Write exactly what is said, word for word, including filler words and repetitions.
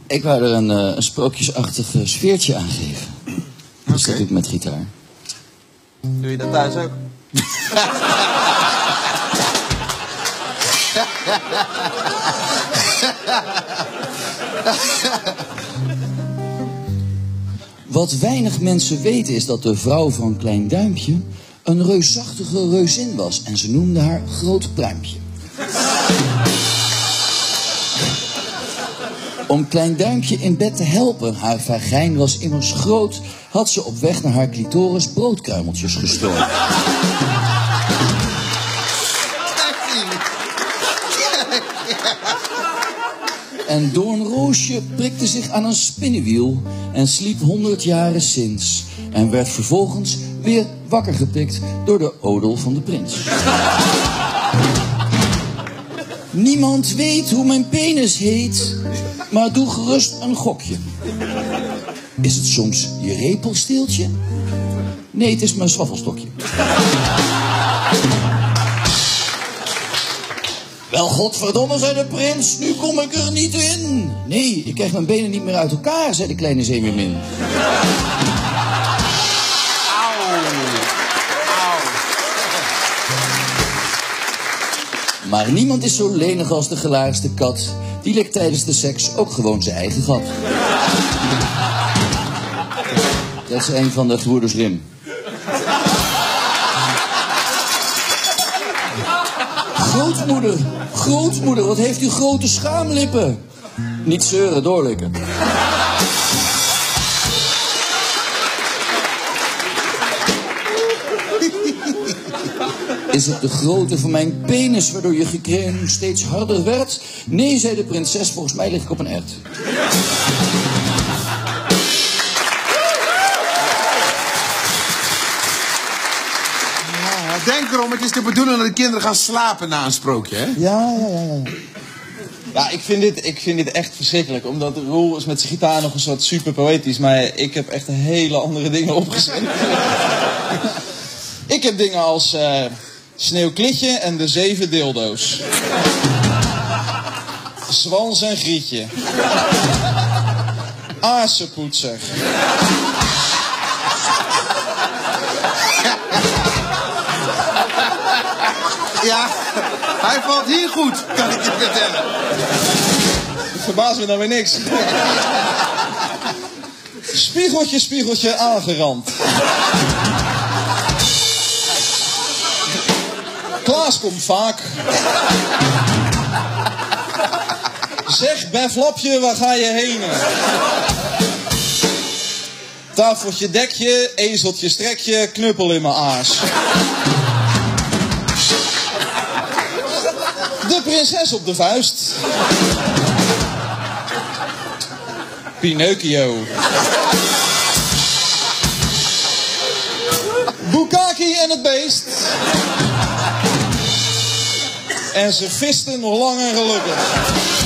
Ik wou er een, uh, een sprookjesachtig uh, sfeertje aan geven. Dus okay. Dat doe ik met gitaar. Doe je dat thuis ook? Wat weinig mensen weten is dat de vrouw van Klein Duimpje een reusachtige reuzin was. En ze noemde haar Groot Pruimpje. Om Klein Duimpje in bed te helpen, haar vagijn was immers groot, had ze op weg naar haar clitoris broodkruimeltjes gestrooid. En Doornroosje prikte zich aan een spinnenwiel en sliep honderd jaren sinds. En werd vervolgens weer wakker gepikt door de odel van de prins. Niemand weet hoe mijn penis heet, maar doe gerust een gokje. Is het soms je repelsteeltje? Nee, het is mijn zwavelstokje. Wel, godverdomme, zei de prins, nu kom ik er niet in. Nee, ik krijg mijn benen niet meer uit elkaar, zei de kleine zeemeermin. Maar niemand is zo lenig als de gelaarste kat. Die lekt tijdens de seks ook gewoon zijn eigen gat. Dat is een van de gebroeders Grimm. Grootmoeder, grootmoeder, wat heeft u grote schaamlippen? Niet zeuren, doorlikken. Is het de grootte van mijn penis waardoor je gekregen steeds harder werd? Nee, zei de prinses, volgens mij lig ik op een ert. Ja, denk erom, het is de bedoeling dat de kinderen gaan slapen na een sprookje, hè? Ja, ja, ja, ja. Ja, ik vind, dit, ik vind dit echt verschrikkelijk. Omdat Roel is met zijn gitaar nog een soort super poëtisch. Maar ik heb echt hele andere dingen opgeschreven. Ik heb dingen als uh, Sneeuwklitje en de zeven dildo's. Zwans en Grietje. Aarsenpoetser. Ja, hij valt hier goed, kan ik je vertellen. Het verbaast me dan weer niks. Spiegeltje, spiegeltje, aangerand. Klaas komt vaak. Zeg, Beflapje, waar ga je heen? Tafeltje, dekje, ezeltje, strekje, knuppel in mijn aars. De prinses op de vuist. Pinocchio. Bukaki en het beest. En ze visten nog lang en gelukkig.